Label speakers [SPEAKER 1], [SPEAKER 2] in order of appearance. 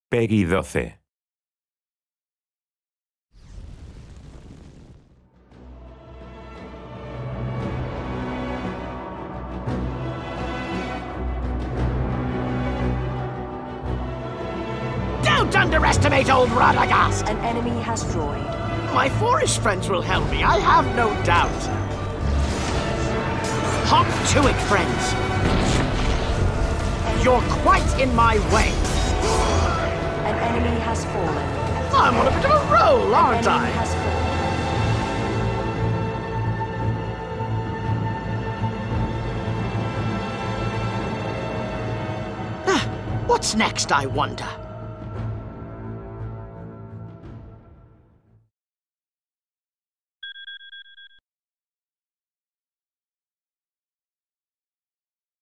[SPEAKER 1] Peggy 12.
[SPEAKER 2] Don't underestimate old Radagast!
[SPEAKER 3] An enemy has droid.
[SPEAKER 2] My Forest friends will help me, I have no doubt. Hop to it, friends. You're quite in my way.
[SPEAKER 3] An enemy has fallen.
[SPEAKER 2] I'm on a bit of a roll, aren't
[SPEAKER 3] An
[SPEAKER 2] I?
[SPEAKER 3] enemy has fallen.
[SPEAKER 2] What's next, I wonder?